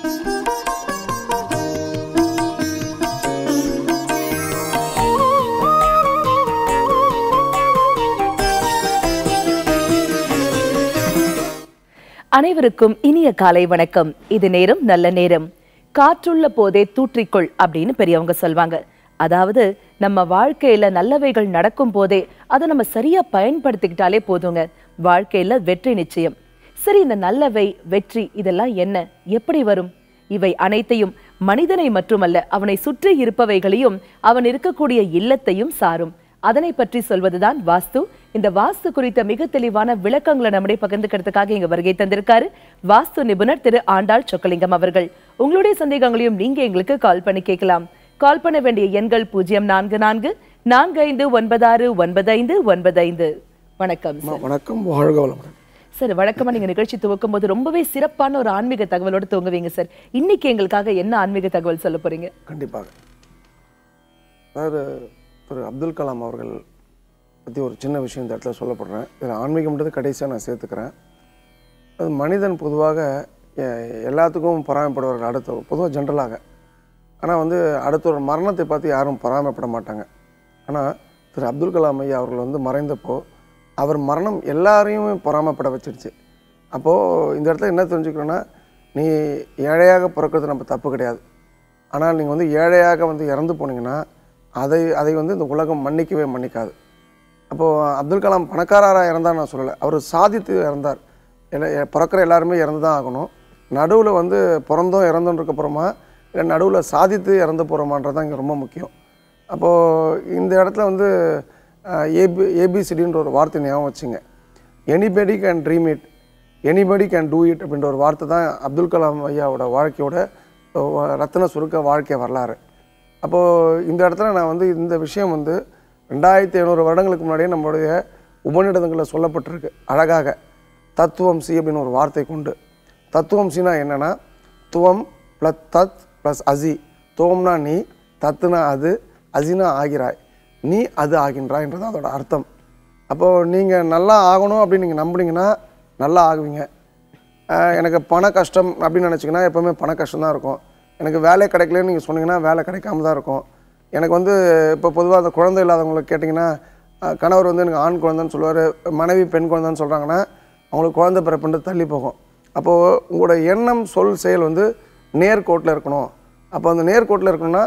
அனைவருக்கும் இனிய காலை வணக்கம். இது நேரம் நல்ல நேரம். காற்றுள்ள போதே தூற்றிக்கொள் அப்படின்னு பெரியவங்க சொல்வாங்க. அதாவது நம்ம வாழ்க்கையில நல்லவைகள் நடக்கும் போதே அதை நம்ம சரியா பயன்படுத்திக்கிட்டாலே போதுங்க, வாழ்க்கையில வெற்றி நிச்சயம். சரி, இந்த நல்லவை வெற்றி இதெல்லாம் என்ன, எப்படி வரும்? இவை அனைத்தையும் மனிதனை மட்டுமல்ல, அவனை சுற்றி இருப்பவைகளையும் அவன் இருக்கக்கூடிய இல்லத்தையும் சாரும். அதனை பற்றி சொல்வதுதான் வாஸ்து. இந்த வாஸ்து குறித்த மிக தெளிவான விளக்கங்களை நம்முடைய பகிர்ந்துக்கிறதுக்காக இங்க வருகை தந்திருக்காரு வாஸ்து நிபுணர் திரு ஆண்டாள் சொக்கலிங்கம் அவர்கள். உங்களுடைய சந்தேகங்களையும் நீங்க எங்களுக்கு கால் பண்ணி கேட்கலாம். கால் பண்ண வேண்டிய எண்கள் 0444459595. வணக்கம் சார். வணக்கம், வாழ்க வளமுடன் சார். வழக்கமா நீங்க நிகழ்ச்சி துவக்கும் போது ரொம்பவே சிறப்பான ஒரு ஆன்மீக தகவலோடு துவங்குவீங்க சார். இன்னைக்கு எங்களுக்காக என்ன ஆன்மீக தகவல் சொல்ல போறீங்க? கண்டிப்பாக. அதாவது திரு அப்துல் கலாம் அவர்கள் பற்றி ஒரு சின்ன விஷயம் இந்த இடத்துல சொல்லப்படுறேன். இதில் ஆன்மீகம்ன்றது கடைசியாக நான் சேர்த்துக்கிறேன். அது மனிதன் பொதுவாக எல்லாத்துக்கும் பொறாமைப்படுவார்கள், அடுத்த பொதுவாக ஜென்ரலாக. ஆனால் அடுத்த ஒரு மரணத்தை பார்த்து யாரும் பொறாமைப்பட மாட்டாங்க. ஆனால் திரு அப்துல் கலாம் ஐயா அவர்கள் மறைந்தப்போ அவர் மரணம் எல்லாரையுமே பொறாமைப்பட வச்சிருச்சு. அப்போது இந்த இடத்துல என்ன தெரிஞ்சுக்கணுன்னா, நீ ஏழையாக பிறக்கிறது நம்ம தப்பு கிடையாது. ஆனால் நீங்கள் ஏழையாக இறந்து போனீங்கன்னா அதை இந்த உலகம் மன்னிக்கவே மன்னிக்காது. அப்போது அப்துல் கலாம் பணக்காரராக இறந்தார் நான் சொல்லலை, அவர் சாதித்து இறந்தார். பிறக்கிற எல்லாருமே இறந்து தான் ஆகணும். நடுவில் பிறந்தோம் இறந்தோன்றதுக்கப்புறமா இல்லை நடுவில் சாதித்து இறந்து போகிறோமான்றது தான் இங்கே ரொம்ப முக்கியம். அப்போது இந்த இடத்துல ஏபிசிடின்ற ஒரு வார்த்தை ஞாபகம் வச்சுங்க. Anybody can dream it, anybody can do it அப்படின்ற ஒரு வார்த்தை தான் அப்துல் கலாம் ஐயாவோட வாழ்க்கையோட ரத்தின சுருக்க வாழ்க்கை வரலாறு. அப்போது இந்த இடத்துல நான் இந்த விஷயம் 2500 வருடங்களுக்கு முன்னாடியே நம்மளுடைய உபநிடதங்களில் சொல்லப்பட்டிருக்கு அழகாக. தத்துவம் சி அப்படின்னு ஒரு வார்த்தை கொண்டு. தத்துவம் சினா என்னென்னா, துவம் ப்ளஸ் தத் ப்ளஸ் அசி. துவம்னா நீ, தத்துனா அது, அசினா ஆகிறாய், நீ அது ஆகின்றாய்ன்றது அதோட அர்த்தம். அப்போது நீங்கள் நல்லா ஆகணும் அப்படின்னு நீங்கள் நம்புனீங்கன்னா நல்லா ஆகுவீங்க. எனக்கு பண கஷ்டம் அப்படின்னு நினச்சிங்கன்னா எப்போவுமே பண கஷ்டம் தான் இருக்கும். எனக்கு வேலை கிடைக்கலன்னு நீங்கள் சொன்னீங்கன்னா வேலை கிடைக்காம தான் இருக்கும். எனக்கு இப்போ பொதுவாக அந்த குழந்தை இல்லாதவங்களுக்கு கேட்டிங்கன்னா, கணவர் எனக்கு ஆண் குழந்தைன்னு சொல்லுவார், மனைவி பெண் குழந்தைன்னு சொல்கிறாங்கன்னா அவங்களுக்கு குழந்தை பிறப்புன்றது தள்ளி போகும். அப்போது உங்களோட எண்ணம் சொல் செயல் நேர்கோட்டில் இருக்கணும். அப்போ அந்த நேர்கோட்டில் இருக்கணும்னா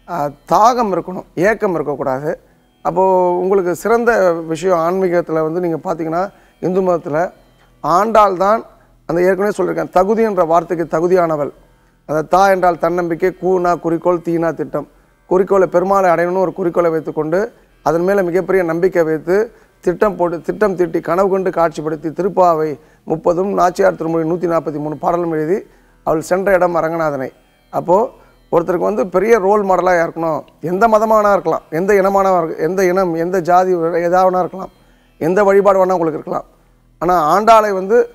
தாகம் இருக்கணும், ஏக்கம் இருக்கக்கூடாது. அப்போது உங்களுக்கு சிறந்த விஷயம் ஆன்மீகத்தில் நீங்கள் பார்த்தீங்கன்னா, இந்து மதத்தில் ஆண்டாள் தான் அந்த ஏற்கனவே சொல்லியிருக்கேன், தகுதி என்ற வார்த்தைக்கு தகுதியானவள். அந்த தா என்றால் தன்னம்பிக்கை, கூனா குறிக்கோள், தீனா திட்டம். குறிக்கோளை பெருமாளை அடையணும்னு ஒரு குறிக்கோளை வைத்துக்கொண்டு அதன் மேலே மிகப்பெரிய நம்பிக்கை வைத்து திட்டம் தீட்டி கனவு கொண்டு காட்சிப்படுத்தி திருப்பாவை 30, நாச்சியார் திருமொழி 143 பாடலும் எழுதி அவள் சென்ற இடம் அரங்கநாதனை. அப்போது ஒருத்தருக்கு பெரிய ரோல் மாடலாக இருக்கணும். எந்த மதமானா இருக்கலாம், எந்த இனமான எந்த இனம், எந்த ஜாதி எதாவனா இருக்கலாம், எந்த வழிபாடு வேணால் உங்களுக்கு இருக்கலாம். ஆனால் ஆண்டாளை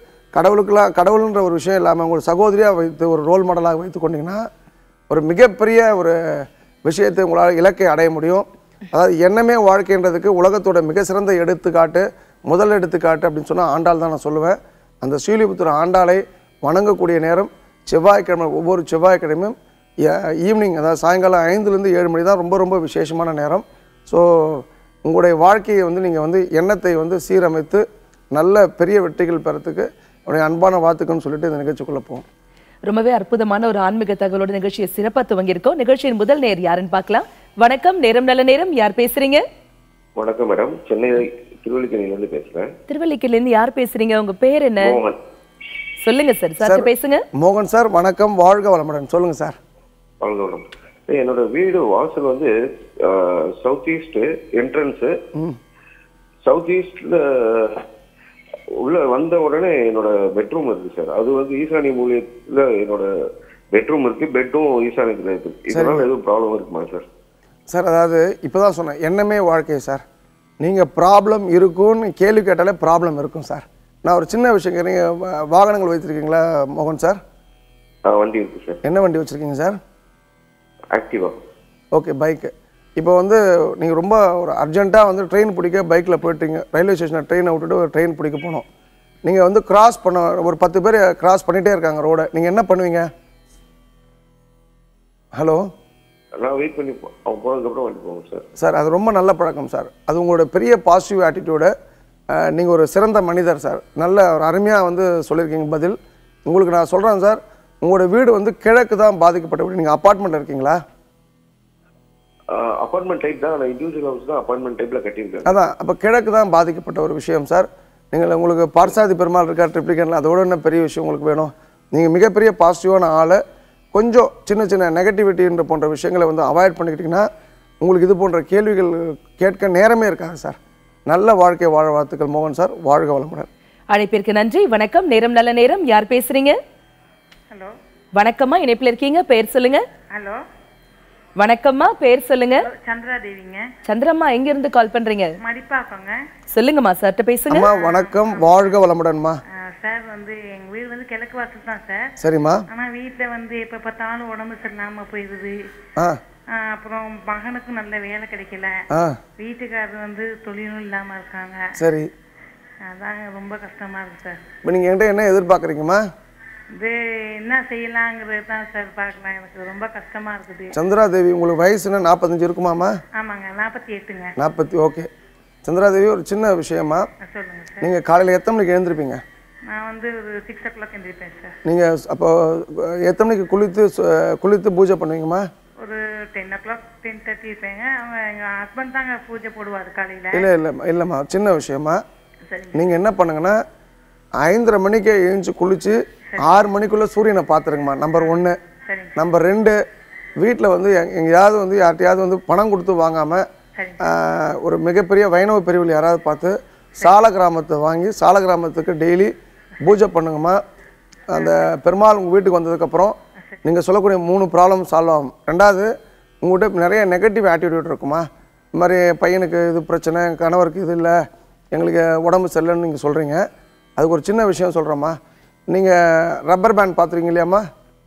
கடவுளுன்ற ஒரு விஷயம் இல்லாமல் உங்களுக்கு சகோதரியாக வைத்து ஒரு ரோல் மாடலாக வைத்து கொண்டீங்கன்னா ஒரு மிகப்பெரிய ஒரு விஷயத்தை உங்களால் இலக்கை அடைய முடியும். அதாவது எண்ணமே வாழ்க்கைன்றதுக்கு உலகத்தோட மிக சிறந்த எடுத்துக்காட்டு, முதல் எடுத்துக்காட்டு அப்படின்னு சொன்னால் ஆண்டாள் தான் நான் சொல்லுவேன். அந்த ஸ்ரீலிபுத்தூர் ஆண்டாளை வணங்கக்கூடிய நேரம் செவ்வாய்க்கிழமை, ஒவ்வொரு செவ்வாய்க்கிழமையும் ஈவினிங், அதாவது சாயங்காலம் 5லேருந்து 7 மணி தான் ரொம்ப ரொம்ப விசேஷமான நேரம். ஸோ உங்களுடைய வாழ்க்கையை நீங்கள் எண்ணத்தை சீரமைத்து நல்ல பெரிய வெற்றிகள் பெறத்துக்கு அவருடைய அன்பான வாழ்த்துக்கள்னு சொல்லிட்டு இந்த நிகழ்ச்சிக்குள்ளே போவோம். ரொம்பவே அற்புதமான ஒரு ஆன்மீக தகவலோட நிகழ்ச்சியை சிறப்பாக துவங்கியிருக்கோம். நிகழ்ச்சியின் முதல் நேர் யாருன்னு பார்க்கலாம். வணக்கம், நேரம் நல்ல நேரம். யார் பேசுறீங்க? வணக்கம் மேடம், சென்னை திருவல்லிக்கேணியிலிருந்து பேசுறேன். திருவல்லிக்கேணியிலிருந்து யார் பேசுறீங்க? உங்க பேர் என்ன? மோகன். சொல்லுங்க சார். சார் பேசுங்க. மோகன் சார் வணக்கம், வாழ்க வளமுடன். சொல்லுங்க சார். வாழ்க வளம். என்னோட வீடு வாசல் சவுத் ஈஸ்ட் என்ட்ரன்ஸ். சவுத் ஈஸ்ட்ல உள்ள வந்த உடனே என்னோட பெட்ரூம் இருக்கு சார். அது ஈசானிய மூலியத்துல என்னோட பெட்ரூம் இருக்கு. பெட்டும் ஈசானியத்துல இருக்கு. இதனால எதுவும் ப்ராப்ளம் இருக்குமா சார்? சார் அதாவது இப்போதான் சொன்னேன், எண்ணமே வாழ்க்கை சார். நீங்கள் ப்ராப்ளம் இருக்குன்னு கேள்வி கேட்டாலே ப்ராப்ளம் இருக்கும் சார். நான் ஒரு சின்ன விஷயம் கேட்குறீங்க, வாகனங்கள் வைத்திருக்கீங்களா மோகன் சார்? வண்டி இருக்கு சார். என்ன வண்டி வச்சுருக்கீங்க சார்? ஆக்டிவா. Okay, bike. இப்போ நீங்கள் ரொம்ப ஒரு அர்ஜென்ட்டாக ட்ரெயின் பிடிக்க பைக்கில் போயிட்டீங்க, ரயில்வே ஸ்டேஷனில் ட்ரெயினை விட்டுட்டு ஒரு ட்ரெயின் பிடிக்க போனோம். நீங்கள் கிராஸ் பண்ண ஒரு 10 பேர் கிராஸ் பண்ணிகிட்டே இருக்காங்க ரோடை, நீங்கள் என்ன பண்ணுவீங்க? ஹலோ நான் வெயிட் பண்ணி அவங்க போனதுக்கப்புறம் வண்டி போவோம் சார். சார் அது ரொம்ப நல்ல பழக்கம் சார். அது உங்களோட பெரிய பாசிட்டிவ் ஆட்டிடியூடு. நீங்கள் ஒரு சிறந்த மனிதர் சார். நல்ல ஒரு அருமையாக வந்து சொல்லியிருக்கீங்க பதில். உங்களுக்கு நான் சொல்கிறேன் சார், உங்களோட வீடு வந்து கிழக்கு தான் பாதிக்கப்பட்ட வீடு. நீங்கள் அப்பார்ட்மெண்ட்டில் இருக்கீங்களா? அப்பார்ட்மெண்ட் டைப் தான். நான் இண்டிவிஜுவல் ஹவுஸ் தான் அப்பார்ட்மெண்ட் டைப்பில் கட்டியிருக்கேன். அதான் அப்போ கிழக்கு தான் பாதிக்கப்பட்ட ஒரு விஷயம் சார். நீங்கள் உங்களுக்கு பார்சாதி பெருமாள் இருக்கா ட்ரிப்ளிகேனில், அதோட என்ன பெரிய விஷயம் உங்களுக்கு வேணும்? நீங்கள் மிகப்பெரிய பாசிட்டிவான ஆளை கொஞ்சம் சின்ன சின்ன நெகட்டிவிட்டின்ற போன்ற விஷயங்களை வந்து அவாய்ட் பண்ணிக்கிட்டிங்கன்னா உங்களுக்கு இது போன்ற கேள்விகள் கேட்க நேரமே இருக்காது சார். நல்ல வாழ்க்கை வாழ வாழ்த்துக்கள் மோகன் சார். வாழ்க வளமுடன். அழைப்பிற்கு நன்றி. வணக்கம். நேரம் நல்ல நேரம். யார் பேசுறீங்க? ஹலோ. வணக்கம்மா, இணைப்பில் இருக்கீங்க, பேர் சொல்லுங்க. ஹலோ. வணக்கம்மா, பேர் சொல்லுங்க. சந்திரா தேவிங்க. சந்திரம்மா, எங்க இருந்து கால் பண்றீங்க? மடிப்பாக்கங்க. சொல்லுங்கம்மா, சார்ட்ட பேசுங்க. அம்மா வணக்கம், வாழ்க வளமுடன்மா. சார் வந்து எங்க வீடு வந்து கிழக்கு வாசல் தான் சார். சரிம்மா. ஆனா வீட்டுல வந்து எப்ப பார்த்தாலும் உடம்பு சரியில்லாம போயிடுது. அப்புறம் மகனுக்கும் நல்ல வேலை கிடைக்கல. வீட்டுக்காரர் வந்து தொழிலும் இல்லாம இருக்காங்க. சரி. அதான் ரொம்ப கஷ்டமா இருக்கு சார். இப்போ நீங்க என்கிட்ட என்ன எதிர்பார்க்குறீங்கம்மா? இது என்ன செய்யலாங்கிறது தான் சார் பார்க்கலாம். எனக்கு ரொம்ப கஷ்டமா இருக்குது. சந்திரா தேவி, உங்களுக்கு வயசுன்னு 45 இருக்குமாம்மா? ஆமாங்க, 48ங்க. 40. ஓகே சந்திரா தேவி, ஒரு சின்ன விஷயமா. சொல்லுங்க சார். நீங்க காலையில் எத்தனை மணிக்கு எழுந்திருப்பீங்க? நான் வந்து ஒரு 6 o'clock எழுந்திருப்பேன் சார். நீங்க அப்போ எத்தனை மணிக்கு குளித்து பூஜை பண்ணுவீங்கம்மா? ஒரு 10 o'clock 10:30 இருப்பேங்க. அவங்க எங்கள் ஹஸ்பண்ட் தாங்க பூஜை போடுவார் காலையில். இல்லைம்மா, சின்ன விஷயமா. நீங்கள் என்ன பண்ணுங்கன்னா 5:30 மணிக்கே எழுந்து குளிச்சு 6 மணிக்குள்ளே சூரியனை பார்த்துருங்கம்மா. நம்பர் 1. நம்பர் 2, வீட்டில் வந்து எங்கேயாவது வந்து யார்ட்டையாவது வந்து பணம் கொடுத்து வாங்காமல் ஒரு மிகப்பெரிய வைணவ பிரிவில் யாராவது பார்த்து சால கிராமத்தை வாங்கி சால கிராமத்துக்கு டெய்லி பூஜை பண்ணுங்கம்மா. அந்த பெருமாள் உங்கள் வீட்டுக்கு வந்ததுக்கப்புறம் நீங்கள் சொல்லக்கூடிய 3 ப்ராப்ளம் சால்வ் ஆகும். 2வது, உங்கள்கிட்ட நிறைய நெகட்டிவ் ஆட்டிடியூட் இருக்குமா. இந்த மாதிரி பையனுக்கு இது பிரச்சனை, கணவருக்கு இது இல்லை, எங்களுக்கு உடம்பு சரியில்லைன்னு நீங்கள் சொல்கிறீங்க. அதுக்கு ஒரு சின்ன விஷயம் சொல்கிறேம்மா. நீங்கள் ரப்பர் பேண்ட் பார்த்துருக்கீங்க இல்லையாம்மா?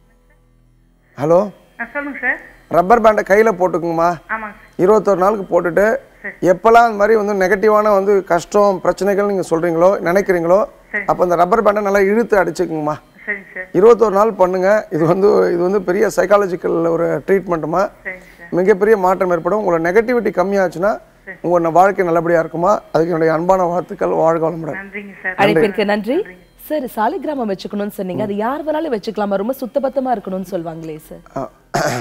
ஹலோ. சொல்லுங்க சார். ரப்பர் பேண்டை கையில் போட்டுக்குங்கம்மா. 21 நாளுக்கு போட்டுட்டு எப்போல்லாம் அந்த மாதிரி வந்து நெகட்டிவான வந்து கஷ்டம் பிரச்சனைகள் நீங்கள் சொல்கிறீங்களோ நினைக்கிறீங்களோ அப்போ அந்த ரப்பர் பேண்டை நல்லா இழுத்து அடிச்சுக்குங்கம்மா. 21 நாள் பண்ணுங்க. இது வந்து பெரிய சைக்காலஜிக்கல் ஒரு ட்ரீட்மெண்ட்டுமா. மிகப்பெரிய மாற்றம் ஏற்படும். உங்களோட நெகட்டிவிட்டி கம்மியாச்சுன்னா உங்களோட வாழ்க்கை நல்லபடியாக இருக்குமா. அதுக்கு என்னுடைய அன்பான வாழ்த்துக்கள். வாழ்க வளமுடன். அழைப்பிற்கு நன்றி சார். சாலிகிராமம் வச்சுக்கணும்னு சொன்னீங்க, அது யார் வேணாலும் வச்சுக்கலாமா? ரொம்ப சுத்தபத்தமாக இருக்கணும்னு சொல்லுவாங்களே சார்.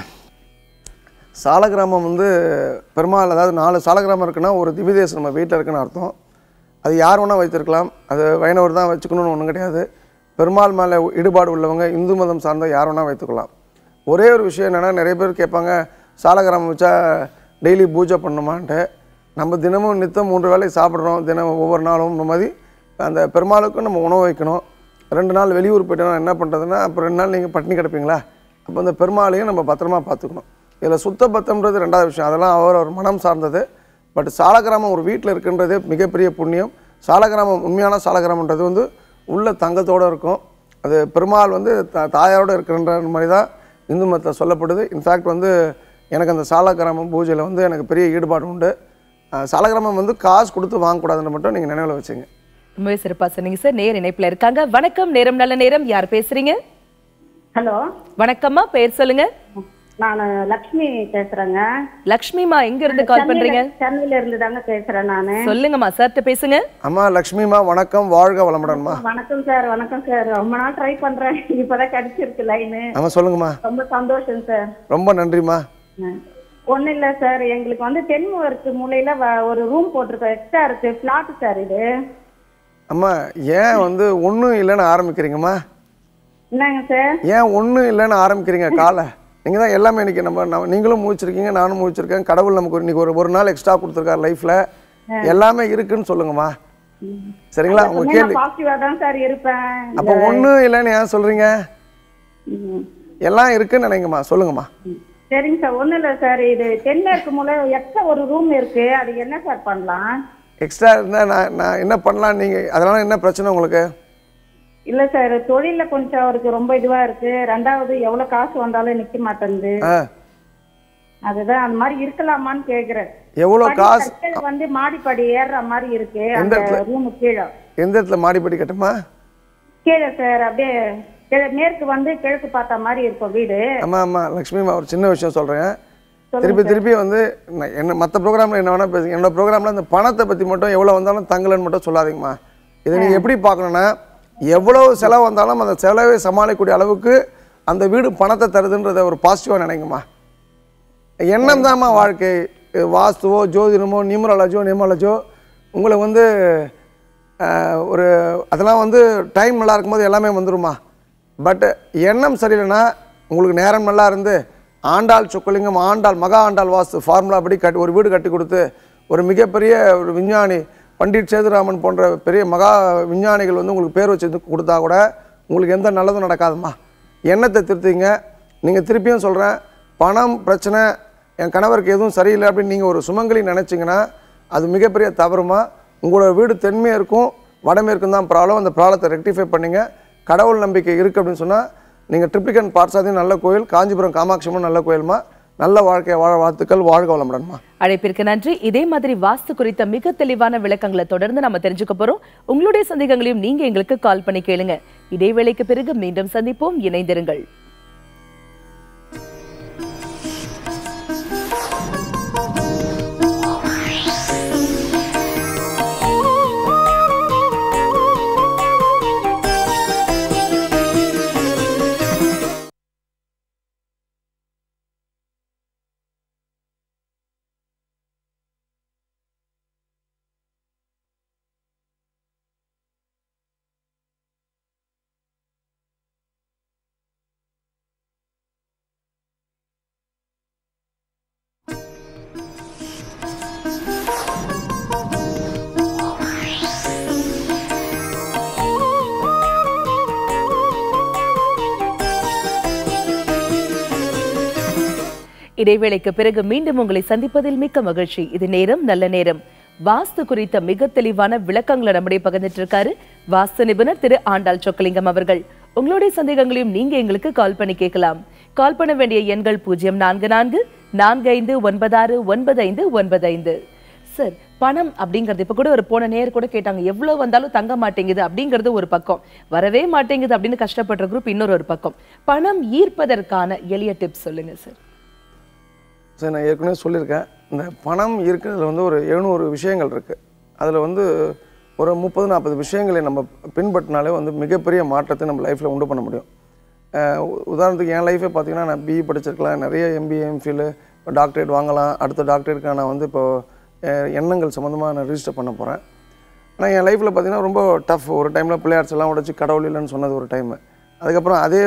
சாலகிராமம் வந்து பெருமாள், அதாவது 4 சாலகிராமம் இருக்குன்னா ஒரு திவ்யதேசம் நம்ம வீட்டில் இருக்குன்னு அர்த்தம். அது யார் வேணால் வைத்திருக்கலாம். அது வைணவர் தான் வச்சுக்கணும்னு ஒன்றும் கிடையாது. பெருமாள் மேலே ஈடுபாடு உள்ளவங்க, இந்து மதம் சார்ந்த யார் வேணால் வைத்துக்கலாம். ஒரே ஒரு விஷயம் என்னென்னா, நிறைய பேர் கேட்பாங்க சாலகிராமம் வச்சா டெய்லி பூஜை பண்ணணுமான்ட்டு. நம்ம தினமும் நித்தம் 3 வேளை சாப்பிட்றோம், தினமும் ஒவ்வொரு நாளும். இந்த மாதிரி அந்த பெருமாளுக்கும் நம்ம உணவு வைக்கணும். 2 நாள் வெளியூர் போய்ட்டோம்னா என்ன பண்ணுறதுன்னா, அப்போ 2 நாள் நீங்கள் பட்டினி கிடப்பீங்களா? அப்போ அந்த பெருமாளையும் நம்ம பத்திரமா பார்த்துக்கணும். இதில் சுத்தபத்தம்ன்றது 2வது விஷயம். அதெல்லாம் அவர் மனம் சார்ந்தது. பட் சாலகிராமம் ஒரு வீட்டில் இருக்குன்றது மிகப்பெரிய புண்ணியம். சாலகிராமம் உண்மையான சாலகிராமன்றது வந்து உள்ள தங்கத்தோடு இருக்கும். அது பெருமாள் வந்து தாயாரோடு இருக்கிறன்ற மாதிரி தான் இந்து மதத்தில் சொல்லப்படுது. இன்ஃபேக்ட் வந்து எனக்கு அந்த சாலகிராமம் பூஜையில் வந்து எனக்கு பெரிய ஈடுபாடு உண்டு. சாலகிராமம் வந்து காசு கொடுத்து வாங்கக்கூடாதுன்னு மட்டும் நீங்கள் நினைவில் வச்சுங்க. ரொம்பவே சிறப்பாக சொன்னீங்க சார். நேர் இணைப்பில் இருக்காங்க. வணக்கம், நேரம் நல்ல நேரம். யார் பேசுறீங்க? ஹலோ. வணக்கம்மா, பேர் சொல்லுங்க. நான் லக்ஷ்மி பேசுறேங்க. லக்ஷ்மிமா, எங்க இருந்து கால் பண்றீங்க? சென்னையில இருந்து தாங்க பேசுறேன் நானு. சொல்லுங்கம்மா, சார்ட்ட பேசுங்க. அம்மா லக்ஷ்மிமா, வணக்கம், வாழ்க வளமுடன்மா. வணக்கம் சார். வணக்கம் சார். ரொம்ப நாள் ட்ரை பண்றேன், இப்பதான் கிடைச்சிருக்கு லைனு. ஆமா சொல்லுங்கம்மா. ரொம்ப சந்தோஷம் சார். ரொம்ப நன்றிம்மா. ஒன்றும் இல்லை சார், எங்களுக்கு வந்து தென்முகருக்கு மூலையில் ஒரு ரூம் போட்டிருக்கோம், எக்ஸ்ட்ரா இருக்கு, ஃப்ளாட் சார் இது. அம்மா ஏன் வந்து ஒன்றும் இல்லைன்னு ஆரம்பிக்கிறீங்கம்மா? என்னங்க சார்? ஏன் ஒன்றும் இல்லைன்னு ஆரம்பிக்கிறீங்க? காலை நீங்கள் தான் எல்லாமே இன்றைக்கி நீங்களும் முடிச்சிருக்கீங்க, நானும் முடிச்சிருக்கேன். கடவுள் நமக்கு இன்றைக்கி ஒரு நாள் எக்ஸ்ட்ரா கொடுத்துருக்காரு லைஃப்பில். எல்லாமே இருக்குன்னு சொல்லுங்கம்மா. சரிங்களா? உங்கள் கேள்வி. பாசிட்டிவாக தான் சார் இருப்பேன். அப்போ ஒன்றும் இல்லைன்னு ஏன் சொல்கிறீங்க? எல்லாம் இருக்குன்னு நினைங்கம்மா, சொல்லுங்கம்மா. சரிங்க சார். ஒன்றும் இல்லை சார், இது தென்மேற்கு மூலை எக்ஸ்ட்ரா ஒரு ரூம் இருக்கு, அது என்ன சார் பண்ணலாம்? எக்ஸ்ட்ரா இருந்தால் நான் என்ன பண்ணலாம்? நீங்கள் அதனால என்ன பிரச்சனை உங்களுக்கு? இல்லை சார், தொழிலில் கொஞ்சம் அவருக்கு ரொம்ப இதுவாக இருக்கு. 2வது எவ்வளோ காசு வந்தாலும் நிற்க மாட்டேங்குது. அதுதான் அந்த மாதிரி இருக்கலாமான்னு கேட்குறேன். எவ்வளோ காசு வந்து மாடிப்படி ஏறுற மாதிரி இருக்கு அந்த ரூமு கீழே. எந்த இடத்துல மாடிப்படி கட்டுமா? கீழே சார், அப்படியே மேற்கு வந்து கிழக்கு பார்த்த மாதிரி இருக்கும் வீடு. ஆமா ஆமா லட்சுமிமா, ஒரு சின்ன விஷயம் சொல்றேன். திருப்பி வந்து என்ன மற்ற ப்ரோக்ராமில் என்ன வேணால் பேசுங்க, என்னோட ப்ரோக்ராமில் இந்த பணத்தை பற்றி மட்டும் எவ்வளோ வந்தாலும் தங்கலன்னு மட்டும் சொல்லாதீங்கம்மா. இதை நீங்கள் எப்படி பார்க்கணுன்னா, எவ்வளோ செலவு வந்தாலும் அந்த செலவை சமாளிக்கக்கூடிய அளவுக்கு அந்த வீடு பணத்தை தருதுன்றதை ஒரு பாசிட்டிவாக நினைங்கம்மா. எண்ணம் தான்மா வாழ்க்கை. வாஸ்துவோ ஜோதிடமோ நியூமராலஜோ உங்களை வந்து ஒரு அதெல்லாம் வந்து டைம் நல்லா இருக்கும்போது எல்லாமே வந்துடுமா. பட் எண்ணம் சரியில்லைன்னா உங்களுக்கு நேரம் நல்லா இருந்து ஆண்டாள் சொக்கலிங்கம் மகா ஆண்டாள் வாஸ்து ஃபார்முலா படி ஒரு வீடு கட்டி கொடுத்து ஒரு மிகப்பெரிய ஒரு விஞ்ஞானி பண்டிட் சேதுராமன் போன்ற பெரிய மகா விஞ்ஞானிகள் வந்து உங்களுக்கு பேர் வச்சு கொடுத்தா கூட உங்களுக்கு எந்த நல்லதும் நடக்காதுமா. எண்ணத்தை திருத்திங்க. நீங்கள் திருப்பியும் சொல்கிறேன், பணம் பிரச்சனை, என் கணவருக்கு எதுவும் சரியில்லை அப்படின்னு நீங்கள் ஒரு சுமங்கலி நினச்சிங்கன்னா அது மிகப்பெரிய தவறுமா. உங்களோட வீடு தென்மேற்கும் வடமேற்கும் தான் ப்ராப்ளம். அந்த ப்ராப்ளத்தை ரெக்டிஃபை பண்ணிங்க. கடவுள் நம்பிக்கை இருக்குது அப்படின்னு சொன்னால் நீங்கள் ட்ரிப்ளிகன் பார்சாதியும் நல்ல கோயில், காஞ்சிபுரம் காமாட்சியமும் நல்ல கோயில்மா. நல்ல வாழ்க்கையை வாழ வாழ்த்துக்கள். வாழ்க வளமுடன்மா. அழைப்பிற்கு நன்றி. இதே மாதிரி வாஸ்து குறித்த மிக தெளிவான விளக்கங்களை தொடர்ந்து நம்ம தெரிஞ்சுக்க போறோம். உங்களுடைய சந்தேகங்களையும் நீங்க எங்களுக்கு கால் பண்ணி கேளுங்க. இடைவேளைக்கு பிறகு மீண்டும் சந்திப்போம். இணைந்திருங்கள். இடைவேளைக்கு பிறகு மீண்டும் உங்களை சந்திப்பதில் மிக்க மகிழ்ச்சி. இது நேரம் நல்ல நேரம். வாஸ்து குறித்த மிக தெளிவான விளக்கங்களை நம்முடைய பகிர்ந்துட்டு இருக்காரு வாஸ்து நிபுணர் திரு ஆண்டாள் சொக்கலிங்கம் அவர்கள். உங்களுடைய சந்தேகங்களையும் நீங்க எங்களுக்கு கால் பண்ணி கேட்கலாம். கால் பண்ண வேண்டிய எண்கள் 0444459595. சார், பணம் அப்படிங்கிறது இப்ப கூட ஒரு போன நேர் கூட கேட்டாங்க, எவ்வளவு வந்தாலும் தங்க மாட்டேங்குது அப்படிங்கிறது ஒரு பக்கம், வரவே மாட்டேங்குது அப்படின்னு கஷ்டப்படுற குரூப் இன்னொரு ஒரு பக்கம். பணம் ஈர்ப்பதற்கான எளிய டிப்ஸ் சொல்லுங்க சார். சார், நான் ஏற்கனவே சொல்லியிருக்கேன், இந்த பணம் இருக்கிறதுல வந்து ஒரு 700 விஷயங்கள் இருக்குது. அதில் வந்து ஒரு 30-40 விஷயங்களை நம்ம பின்பற்றினாலே வந்து மிகப்பெரிய மாற்றத்தை நம்ம லைஃப்பில் உண்டு பண்ண முடியும். உதாரணத்துக்கு என் லைஃபே பார்த்தீங்கன்னா, நான் பிஇ படிச்சிருக்கலாம், நிறைய எம்பிஏ எம்ஃபில், இப்போ டாக்டரேட் வாங்கலாம். அடுத்த டாக்டரேட்டுக்காக நான் வந்து இப்போது எண்ணங்கள் சம்மந்தமாக நான் ரிஜிஸ்டர் பண்ண போகிறேன். ஆனால் என் லைஃப்பில் பார்த்தீங்கன்னா ரொம்ப டஃப். ஒரு டைமில் பிள்ளையார்ஸ் எல்லாம் உடச்சி கடவுள் இல்லைன்னு சொன்னது ஒரு டைமு. அதுக்கப்புறம் அதே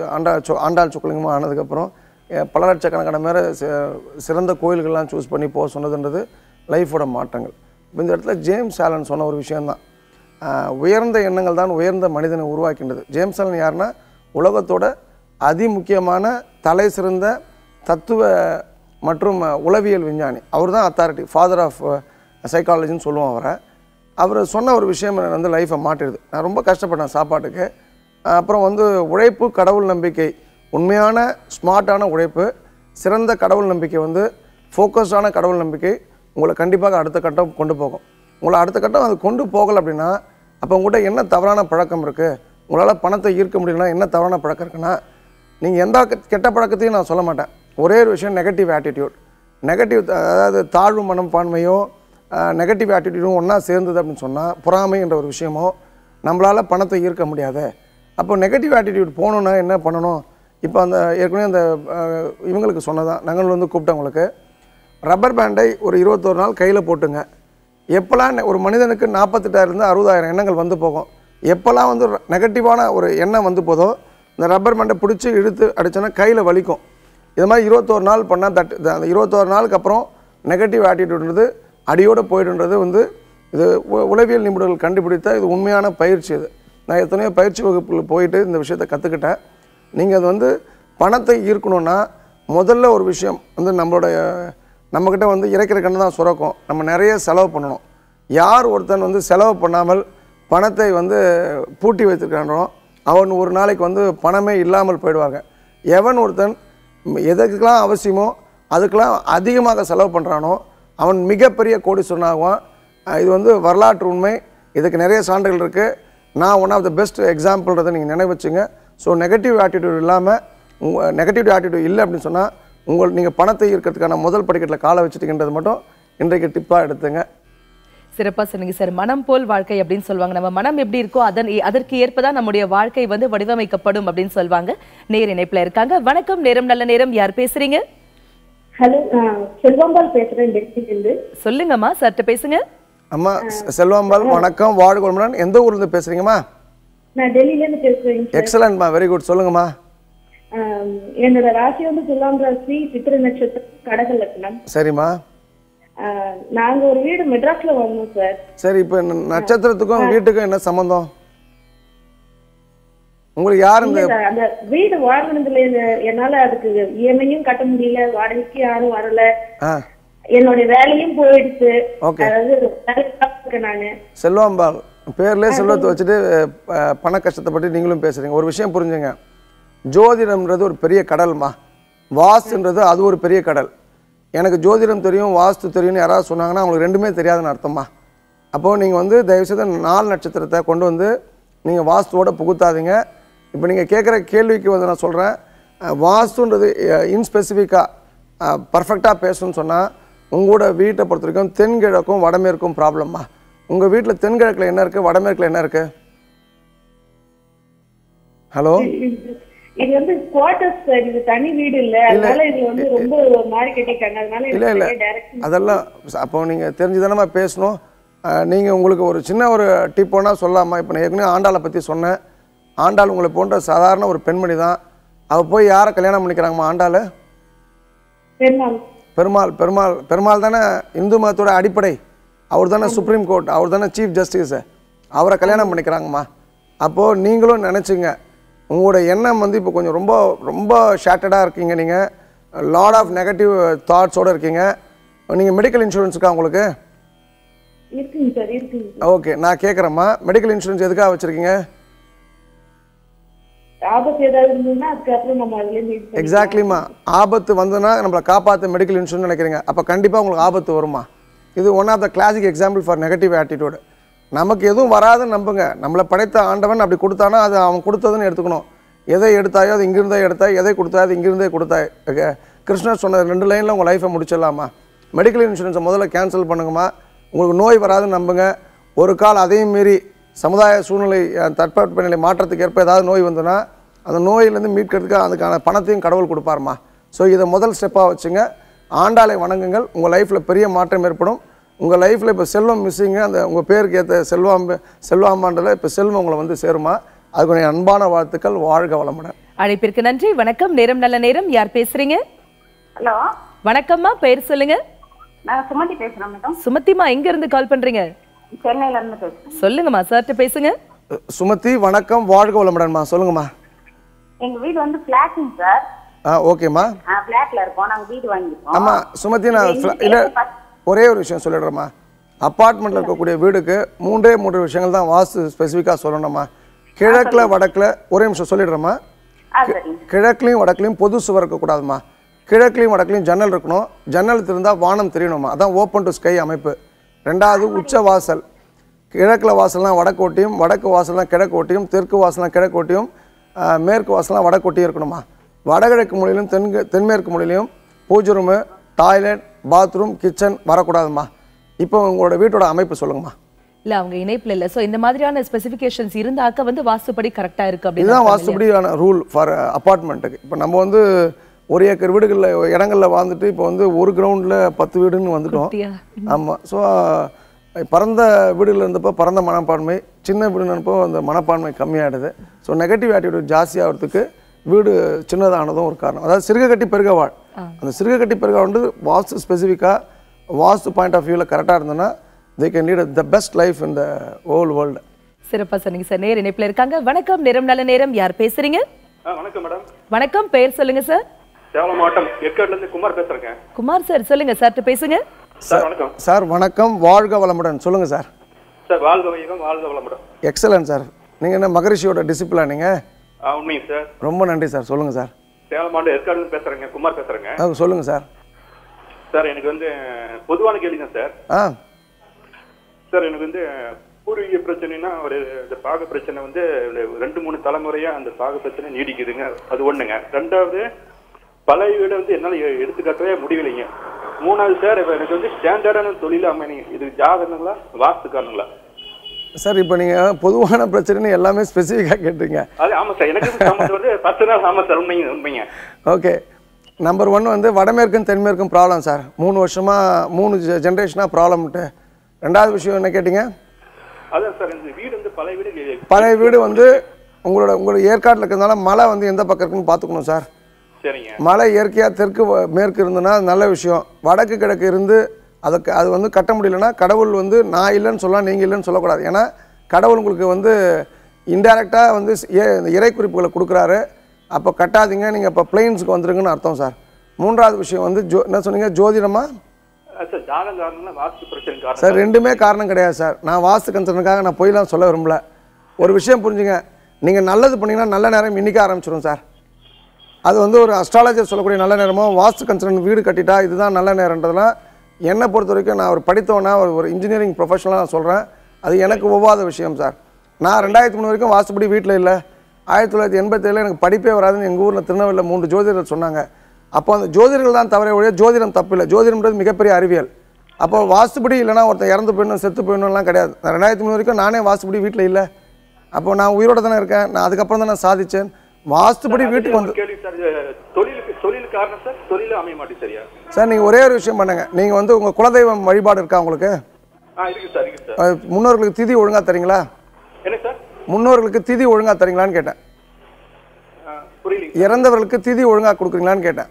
ஆண்டாள் சொக்கலிங்கமாக ஆனதுக்கப்புறம் பல லட்சக்கணக்கான மேலே சிறந்த கோயில்கள்லாம் சூஸ் பண்ணி போக சொன்னதுன்றது லைஃபோட மாற்றங்கள். இப்போ இந்த இடத்துல ஜேம்ஸ் ஆலன் சொன்ன ஒரு விஷயந்தான், உயர்ந்த எண்ணங்கள் தான் உயர்ந்த மனிதனை உருவாக்கின்றது. ஜேம்ஸ் ஆலன் யாருன்னா, உலகத்தோட அதிமுக்கியமான தலை சிறந்த தத்துவ மற்றும் உளவியல் விஞ்ஞானி. அவர் தான் அத்தாரிட்டி, ஃபாதர் ஆஃப் சைக்காலஜின்னு சொல்லுவோம் அவரை. அவர் சொன்ன ஒரு விஷயம் வந்து லைஃப்பை மாற்றிடுது. நான் ரொம்ப கஷ்டப்பட்டேன் சாப்பாட்டுக்கு. அப்புறம் வந்து உழைப்பு, கடவுள் நம்பிக்கை, உண்மையான ஸ்மார்ட்டான உழைப்பு, சிறந்த கடவுள் நம்பிக்கை, வந்து ஃபோக்கஸ்டான கடவுள் நம்பிக்கை உங்களை கண்டிப்பாக அடுத்த கட்டம் கொண்டு போகும். உங்களை அடுத்த கட்டம் அது கொண்டு போகலை அப்படின்னா, அப்போ உங்கள்கிட்ட என்ன தவறான பழக்கம் இருக்குது, உங்களால் பணத்தை ஈர்க்க முடியலன்னா என்ன தவறான பழக்கம் இருக்குன்னா, நீங்கள் எந்த கெட்ட பழக்கத்தையும் நான் சொல்ல மாட்டேன். ஒரே ஒரு விஷயம், நெகட்டிவ் ஆட்டிடியூட். நெகட்டிவ், அதாவது தாழ்வு மனப்பான்மையோ நெகட்டிவ் ஆட்டிடியூடும் ஒன்றா சேர்ந்தது அப்படின்னு சொன்னால், பொறாமை என்ற ஒரு விஷயமோ நம்மளால் பணத்தை ஈர்க்க முடியாது. அப்போ நெகட்டிவ் ஆட்டிடியூட் போகணுன்னா என்ன பண்ணணும்? இப்போ அந்த ஏற்கனவே அந்த இவங்களுக்கு சொன்னதான், நாங்கள் வந்து கூப்பிட்டவங்களுக்கு ரப்பர் பேண்டை ஒரு 21 நாள் கையில் போட்டுங்க. எப்போல்லாம் ஒரு மனிதனுக்கு 48,000 60,000 எண்ணங்கள் வந்து போகும். எப்போல்லாம் வந்து நெகட்டிவான ஒரு எண்ணம் வந்து போதோ, இந்த ரப்பர் பேண்டை பிடிச்சி இழுத்து அடித்தோன்னா கையில் வலிக்கும். இது மாதிரி 21 நாள் பண்ணால் அந்த 21 நாளுக்கு அப்புறம் நெகட்டிவ் ஆட்டிடியூட்ன்றது அடியோடு போய்டுன்றது வந்து இது உளவியல் நிபுணர்கள் கண்டுபிடித்த இது உண்மையான பயிற்சி. இது நான் எத்தனையோ பயிற்சி வகுப்பில் போயிட்டு இந்த விஷயத்தை கற்றுக்கிட்டேன். நீங்கள் அது வந்து பணத்தை ஈர்க்கணுன்னா முதல்ல ஒரு விஷயம் வந்து நம்மக்கிட்ட வந்து இறைக்கிற கண்ணு தான் சுரக்கும். நம்ம நிறைய செலவு பண்ணணும். யார் ஒருத்தன் வந்து செலவு பண்ணாமல் பணத்தை வந்து பூட்டி வைத்திருக்கானோ அவன் ஒரு நாளைக்கு வந்து பணமே இல்லாமல் போயிடுவாங்க. எவன் ஒருத்தன் எதுக்கெல்லாம் அவசியமோ அதுக்கெல்லாம் அதிகமாக செலவு பண்ணுறானோ அவன் மிகப்பெரிய கோடீஸ்வரன் ஆகுவான். இது வந்து வரலாற்று உண்மை. இதுக்கு நிறைய சான்றுகள் இருக்குது. நான் ஒன் ஆஃப் த பெஸ்ட் எக்ஸாம்பிள்ன்றதை நீங்கள் நினைவு வச்சுங்க. ஸோ நெகட்டிவ் ஆட்டிடியூட் இல்லாமல் நெகட்டிவ் ஆட்டிடியூட் இல்லை அப்படின்னு சொன்னால் நீங்கள் பணத்தை இருக்கிறதுக்கான முதல் படிக்கட்டில் காலை வச்சுட்டீங்கன்றது மட்டும் இன்றைக்கு டிப்பாக எடுத்துங்க. சிறப்பா சொன்னீங்க சார். மனம் போல் வாழ்க்கை அப்படின்னு சொல்லுவாங்க. நம்ம மனம் எப்படி இருக்கோ அதற்கு ஏற்பதான் நம்முடைய வாழ்க்கை வந்து வடிவமைக்கப்படும் அப்படின்னு சொல்லுவாங்க. நேர் இணைப்புல இருக்காங்க. வணக்கம், நேரம் நல்ல நேரம். யார் பேசுறீங்க? ஹலோ, செல்வம்பால் பேசுறேன் டெல்லியிலிருந்து. சொல்லுங்கம்மா, சர்ட்ட பேசுங்க. அம்மா செல்வம்பால், வணக்கம், வாழ்க வளமுடன். எந்த ஊர்ல இருந்து பேசுறீங்கம்மா? நான் டெல்லியில இருந்து பேசுறேன். எக்ஸலன்ட்மா, வெரி குட். சொல்லுங்கம்மா. என்னோட ராசி வந்து துலாம் ராசி, சித்திரை நட்சத்திரம், கடக லக்னம். சரிம்மா. நாங்க ஒரு வீடு மெட்ராஸ்ல வாங்கணும் சார். சரி, இப்போ நட்சத்திரத்துக்கும் வீட்டுக்கும் என்ன சம்பந்தம்? உங்களுக்கு யார் அந்த வீடு வாங்கினதுல என்னால அதுக்கு இஎம்ஐயும் கட்ட முடியல, வாடகைக்கு யாரும் வரல, என்னோட வேலையும் போயிடுச்சு. அதாவது நானு செல்வம்பால் பேர்லயே செல்வத்தை வச்சுட்டு பண கஷ்டத்தை பற்றி நீங்களும் பேசுறீங்க. ஒரு விஷயம் புரிஞ்சுங்க, ஜோதிடம்ன்றது ஒரு பெரிய கடல்மா, வாஸ்துன்றது அது ஒரு பெரிய கடல். எனக்கு ஜோதிடம் தெரியும், வாஸ்து தெரியும்னு யாராவது சொன்னாங்கன்னா அவங்களுக்கு ரெண்டுமே தெரியாதுன்னு அர்த்தமா. அப்போது நீங்கள் வந்து தயவுசெய்து 4 நட்சத்திரத்தை கொண்டு வந்து நீங்கள் வாஸ்துவோட புகுத்தாதீங்க. இப்போ நீங்கள் கேட்குற கேள்விக்கு வந்து நான் சொல்கிறேன், வாஸ்துன்றது இன்ஸ்பெசிஃபிக்காக பர்ஃபெக்டாக பேசணும்னு சொன்னால் உங்களோட வீட்டை பொறுத்த வரைக்கும் தென்கிழக்கும் வடமேற்கும் ப்ராப்ளம்மா. உங்கள் வீட்டில் தென்கிழக்கில் என்ன இருக்குது, வடமேற்கில் என்ன இருக்குது? ஹலோ, இது வந்து குவார்ட்டர்ஸ் சார், இது தனி வீடு இல்ல, அதனால இது வந்து ரொம்ப மாறி கட்டிட்டாங்க. அதனால இல்ல அதெல்லாம் அப்போ நீங்க தெரிஞ்சுதானமா பேசணும். நீங்க உங்களுக்கு ஒரு சின்ன ஒரு டிப் ஒன்னா சொல்லாமா? இப்போ நான் ஏற்கனவே ஆண்டாளை பத்தி சொன்னேன். ஆண்டாள் உங்களை போன்ற சாதாரண ஒரு பெண்மணி தான். அவ போய் யாரை கல்யாணம் பண்ணிக்கிறாங்கம்மா? ஆண்டாள் பெருமாள். பெருமாள் பெருமாள் தானே இந்து மதத்தோட அடிப்படை. அவர் தானே சுப்ரீம் கோர்ட், அவர் தானே சீஃப் ஜஸ்டிஸ். அவரை கல்யாணம் பண்ணிக்கிறாங்கம்மா. அப்போது நீங்களும் நினச்சிங்க, உங்களோட எண்ணம் வந்து இப்போ கொஞ்சம் ரொம்ப ரொம்ப ஷேட்டடாக இருக்கீங்க. நீங்கள் லாட் ஆஃப் நெகட்டிவ் தாட்ஸோடு இருக்கீங்க. நீங்கள் மெடிக்கல் இன்சூரன்ஸ் இருக்கா உங்களுக்கு? ஓகே, நான் கேட்குறேம்மா, மெடிக்கல் இன்சூரன்ஸ் எதுக்காக வச்சுருக்கீங்க? எக்ஸாக்ட்லிம்மா, ஆபத்து வந்ததுன்னா நம்மளை காப்பாற்ற மெடிக்கல் இன்சூரன்ஸ் நினைக்கிறீங்க. அப்போ கண்டிப்பாக உங்களுக்கு ஆபத்து வருமா? இது one of the classic example for negative attitude. நமக்கு எதுவும் வராதுன்னு நம்புங்க. நம்மளை படைத்த ஆண்டவன் அப்படி கொடுத்தானா அது அவன் கொடுத்ததுன்னு எடுத்துக்கணும். எதை எடுத்தாயோ அது இங்கிருந்தே எடுத்தாய், எதை கொடுத்தாயோ அது இங்கிருந்தே கொடுத்தாய். ஓகே, கிருஷ்ணர் சொன்ன 2 லைனில் உங்கள் லைஃப்பை முடிச்சிடலாமா? மெடிக்கல் இன்சூரன்ஸை முதல்ல கேன்சல் பண்ணுங்கம்மா. உங்களுக்கு நோய் வராதுன்னு நம்புங்க. ஒரு கால் அதையும் மீறி சமுதாய சூழ்நிலை தட்பவெப்பநிலை மாற்றத்துக்கு ஏற்ப ஏதாவது நோய் வந்ததுன்னா அந்த நோயிலேருந்து மீட்கிறதுக்கு அதுக்கான பணத்தையும் கடவுள் கொடுப்பாருமா. ஸோ இதை முதல் ஸ்டெப்பாக வச்சுங்க. ஆண்டாளை வணங்குங்கள், உங்கள் லைஃப்பில் பெரிய மாற்றம் ஏற்படும். உங்கள் லைஃப்பில் இப்போ செல்வம் மிஸ்ஸிங்க, அந்த உங்கள் பேருக்கு ஏற்ற செல்வாம்பாண்டில் இப்போ செல்வம் உங்களை வந்து சேருமா. அதுக்கு அன்பான வாழ்த்துக்கள். வாழ்க வளமுடன். அழைப்பிற்கு நன்றி. வணக்கம், நேரம் நல்ல நேரம். யார் பேசுறீங்க? ஹலோ, வணக்கம்மா, பெயர் சொல்லுங்க. நான் சுமதி பேசுறேன் மேடம். சுமதிமா, எங்க இருந்து கால் பண்றீங்க? சென்னையில இருந்து பேசுறேன். சொல்லுங்கம்மா, சார்ட்ட பேசுங்க. சுமதி வணக்கம், வாழ்க வளமுடன்மா. சொல்லுங்கம்மா. எங்க வீடு வந்து ஃபிளாட்ங்க சார். ஓகேம்மா. ஃபிளாட்ல இருக்கோம், நாங்க வீடு வாங்கிருக்கோம். ஆமா சுமதி, நான் இல்ல ஒரே ஒரு விஷயம் சொல்லிடுறேம்மா. அப்பார்ட்மெண்ட்ல இருக்கக்கூடிய வீடுக்கு 3 விஷயங்கள் தான் வாஸ்து ஸ்பெசிஃபிக்காக சொல்லணும்மா. கிழக்குல வடக்குல ஒரே நிமிஷம் சொல்லிடுறேம்மா. கிழக்குலையும் வடக்குலையும் பொது சுவர் இருக்கக்கூடாதுமா. கிழக்குலையும் வடக்குலையும் ஜன்னல் இருக்கணும். ஜன்னல் இருந்தால் வானம் தெரியணுமா, அதான் ஓப்பன் டு ஸ்கை அமைப்பு. 2வது உச்ச வாசல். கிழக்குல வாசல்லாம் வடக்கு ஒட்டியும், வடக்கு வாசல்லாம் கிழக்கு ஒட்டியும், தெற்கு வாசல்லாம் கிழக்கு ஒட்டியும், மேற்கு வாசல்லாம் வடக்கு ஒட்டியும் இருக்கணுமா. வடகிழக்கு மொழியிலும் தென்மேற்கு மொழியிலையும் puja room, toilet, bathroom, kitchen வரக்கூடாதுமா. இப்போ உங்களோட வீட்டோட அமைப்பு சொல்லுங்கம்மா. இல்ல அவங்க இணைப்புல இல்ல. சோ இந்த மாதிரியான ஸ்பெசிஃபிகேஷன்ஸ் இருந்தாக்க வந்து வாஸ்துபடி கரெக்டா இருக்கு அப்படி. இதுதான் வாஸ்துபடியான ரூல் ஃபார் அபார்ட்மெண்ட்டுக்கு. இப்போ நம்ம வந்து 1 ஏக்கர் வீடுகளில் இடங்களில் வாழ்ந்துட்டு இப்போ வந்து 1 கிரவுண்டில் 10 வீடுன்னு வந்துட்டோம். ஆமாம். ஸோ பரந்த வீடுகளில் இருந்தப்போ பரந்த மனப்பான்மை, சின்ன வீடுன்னப்போ அந்த மனப்பான்மை கம்மியாகிடுது. ஸோ நெகட்டிவ் ஆட்டிடியூட் ஜாஸ்தி ஆகிறதுக்கு வீடு சின்னதானதும் ஒரு காரணம். அதாவது சிறுக கட்டி பெருக வாழ். அந்த சிறுக கட்டி பெருக வந்து வாஸ்து ஸ்பெசிஃபிக்காக வாஸ்து பாயிண்ட் ஆஃப் வியூவில் கரெக்டாக இருந்ததுன்னா they can lead the best life in the whole world. சிறப்பா சொன்னீங்க சார். நேர் இணைப்புல இருக்காங்க. வணக்கம், நேரம் நல்ல நேரம். யார் பேசுறீங்க? வணக்கம் மேடம். வணக்கம், பெயர் சொல்லுங்க சார். சேலம் மாவட்டம் ஏற்காடுல இருந்து குமார் பேசுறேன். குமார் சார், சொல்லுங்க சார்ட்ட பேசுங்க. சார் வணக்கம். சார் வணக்கம், வாழ்க வளமுடன். சொல்லுங்க சார். சார் வாழ்க வையகம், வாழ்க வளமுடன். Excellent sir. நீங்க என்ன மகரிஷியோட டிசிப்ளின் நீங்க? உண்மைங்க சார். ரொம்ப நன்றி சார். சொல்லுங்க சார். சேலம் மாவட்டம் ஏற்காடுல இருந்து பேசுறேங்க. குமார் பேசுறேங்க. சொல்லுங்க சார். சார் எனக்கு வந்து பொதுவான கேள்வி தான் சார். சார் எனக்கு வந்து பூர்வீக பிரச்சனைனா ஒரு இந்த பாக பிரச்சனை வந்து 2-3 தலைமுறையா அந்த பாக பிரச்சனை நீடிக்குதுங்க. அது ஒண்ணுங்க. ரெண்டாவது பழைய வீடை வந்து என்னால எடுத்துக்காட்டவே முடியலைங்க. மூணாவது சார் எனக்கு வந்து ஸ்டாண்டர்டான தொழில் அமையங்க. இது ஜாதகங்களா வாஸ்து காரணங்களா? சார் இப்போ நீங்கள் பொதுவான பிரச்சனைன்னு எல்லாமே ஸ்பெசிஃபிக்காக கேட்டுருங்க. அது ஆமாம் சார், எனக்கு வந்து 10 நாள் ஆமாம் சார். உண்மைங்க. ஓகே, நம்பர் 1 வந்து வடமேற்கும் தென்மேற்கும் ப்ராப்ளம் சார். 3 வருஷமாக 3 ஜென்ரேஷனாக ப்ராப்ளம்ட்டு. ரெண்டாவது விஷயம் என்ன கேட்டிங்க? அதான் சார், இந்த வீடு வந்து பழைய வீடு வந்து உங்களோட ஏற்காட்டில் இருக்கிறதுனால மழை வந்து எந்த பக்கம் இருக்குன்னு பார்த்துக்கணும் சார். சரிங்க. மழை இயற்கையாக தெற்கு மேற்கு இருந்ததுன்னா நல்ல விஷயம். வடக்கு கிழக்கு இருந்து அது வந்து கட்ட முடியலன்னா கடவுள் வந்து நான் இல்லைன்னு சொல்லலாம், நீங்கள் இல்லைன்னு சொல்லக்கூடாது. ஏன்னா கடவுள் உங்களுக்கு வந்து இன்டைரக்டாக வந்து இறை குறிப்புகளை கொடுக்குறாரு. அப்போ கட்டாதீங்க, நீங்கள் இப்போ பிளெயின்ஸுக்கு வந்துருங்கன்னு அர்த்தம் சார். மூன்றாவது விஷயம் வந்து என்ன சொன்னீங்க, ஜோதிடமா சார்? ரெண்டுமே காரணம் கிடையாது சார். நான் வாஸ்து கன்சர்னுக்காக நான் போயெல்லாம் சொல்ல விரும்பல. ஒரு விஷயம் புரிஞ்சுங்க, நீங்கள் நல்லது பண்ணிங்கன்னா நல்ல நேரம் இன்றைக்கி ஆரம்பிச்சிடும் சார். அது வந்து ஒரு அஸ்ட்ராலஜர் சொல்லக்கூடிய நல்ல நேரமோ வாஸ்து கன்சர்ன் வீடு கட்டிட்டா இதுதான் நல்ல நேரன்றதுலாம் என்னை பொறுத்த வரைக்கும் நான் ஒரு படித்தவனா ஒரு இன்ஜினியரிங் ப்ரொஃபஷனலாக நான் சொல்கிறேன். அது எனக்கு ஒவ்வாத விஷயம் சார். நான் 2003 வரைக்கும் வாஸ்துபடி வீட்டில் இல்லை. 1987 எனக்கு படிப்பே வராதுன்னு எங்கள் ஊரில் திருநெல்வேலியில் 3 ஜோதிடர்கள் சொன்னாங்க. அப்போ அந்த ஜோதிடர்கள் தான் தவிர ஒழிய ஜோதிடம் தப்பு இல்லை. ஜோதிடம்ன்றது மிகப்பெரிய அறிவியல். அப்போ வாஸ்துபடி இல்லைனா ஒருத்தன் இறந்து போயிடணும் செத்து போயிடணும்லாம் கிடையாது. நான் 2003 வரைக்கும் நானே வாஸ்துபடி வீட்டில் இல்லை. அப்போ நான் உயிரோட தானே இருக்கேன். நான் அதுக்கப்புறம் தான் நான் சாதித்தேன். வாஸ்துபடி வீட்டுக்கு வந்து சார் நீங்கள் ஒரே ஒரு விஷயம் பண்ணுங்க. நீங்கள் வந்து உங்கள் குலதெய்வம் வழிபாடு இருக்கா உங்களுக்கு? முன்னோர்களுக்கு திதி ஒழுங்காக தரீங்களா? முன்னோர்களுக்கு திதி ஒழுங்காக தரீங்களான்னு கேட்டேன். இறந்தவர்களுக்கு திதி ஒழுங்காக கொடுக்குறீங்களான்னு கேட்டேன்.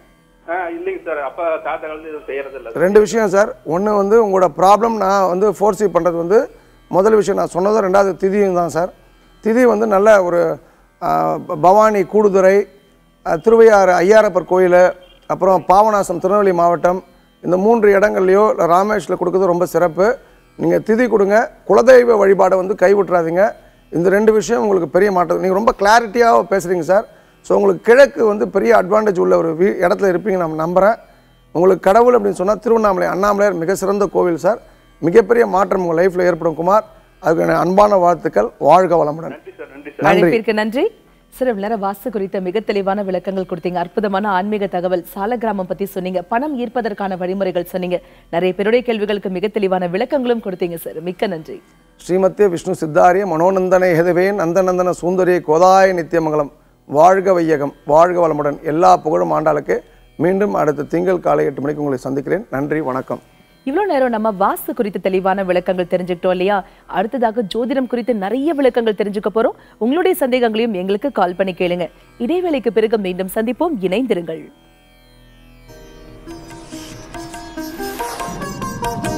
ரெண்டு விஷயம் சார். ஒன்று வந்து உங்களோட ப்ராப்ளம் நான் வந்து ஃபோர்ஸி பண்ணுறது வந்து முதல் விஷயம் நான் சொன்னதும், ரெண்டாவது திதியும் தான் சார். திதி வந்து நல்ல ஒரு பவானி கூடுதுறை, திருவையாறு ஐயாரப்பர் கோயில், அப்புறம் பாபநாசம் திருநெல்வேலி மாவட்டம், இந்த 3 இடங்கள்லையோ ராமேஸ்வரில் கொடுக்குறது ரொம்ப சிறப்பு. நீங்கள் திதி கொடுங்க. குலதெய்வ வழிபாடை வந்து கைவிட்டுறாதீங்க. இந்த 2 விஷயம் உங்களுக்கு பெரிய மாற்றம். நீங்கள் ரொம்ப கிளாரிட்டியாக பேசுகிறீங்க சார். ஸோ உங்களுக்கு கிழக்கு வந்து பெரிய அட்வான்டேஜ் உள்ள ஒரு இடத்துல இருப்பீங்க நான் நம்புகிறேன். உங்களுக்கு கடவுள் அப்படின்னு சொன்னால் திருவண்ணாமலை அண்ணாமலையார் மிக சிறந்த கோவில் சார். மிகப்பெரிய மாற்றம் உங்கள் லைஃப்பில் ஏற்படும் குமார். அதுக்கு அன்பான வாழ்த்துக்கள். வாழ்க வளமுடன். நன்றி சார். நேரம் வாஸ்து குறித்த மிக தெளிவான விளக்கங்கள் கொடுத்தீங்க. அற்புதமான ஆன்மீக தகவல், சால கிராமம் பத்தி சொன்னீங்க, பணம் ஈர்ப்பதற்கான வழிமுறைகள் சொன்னீங்க. நிறைய பேருடைய கேள்விகளுக்கு மிக தெளிவான விளக்கங்களும் கொடுத்தீங்க சார். மிக்க நன்றி. ஸ்ரீமத்திய விஷ்ணு சித்தாரிய மனோநந்தனை ஹெதவேன் நந்தநந்தன சூந்தரிய கோதாய நித்தியமங்கலம். வாழ்க வையகம், வாழ்க வளமுடன். எல்லா புகழும் ஆண்டாளுக்கு. மீண்டும் அடுத்த திங்கள் காலை 8 மணிக்கு உங்களை சந்திக்கிறேன். நன்றி, வணக்கம். இவ்வளோ நேரம் நம்ம வாஸ்து குறித்து தெளிவான விளக்கங்கள் தெரிஞ்சுக்கிட்டோம் இல்லையா? அடுத்ததாக ஜோதிடம் குறித்து நிறைய விளக்கங்கள் தெரிஞ்சுக்க போறோம். உங்களுடைய சந்தேகங்களையும் எங்களுக்கு கால் பண்ணி கேளுங்க. இடைவேளைக்கு பிறகு மீண்டும் சந்திப்போம். இணைந்திருங்கள்.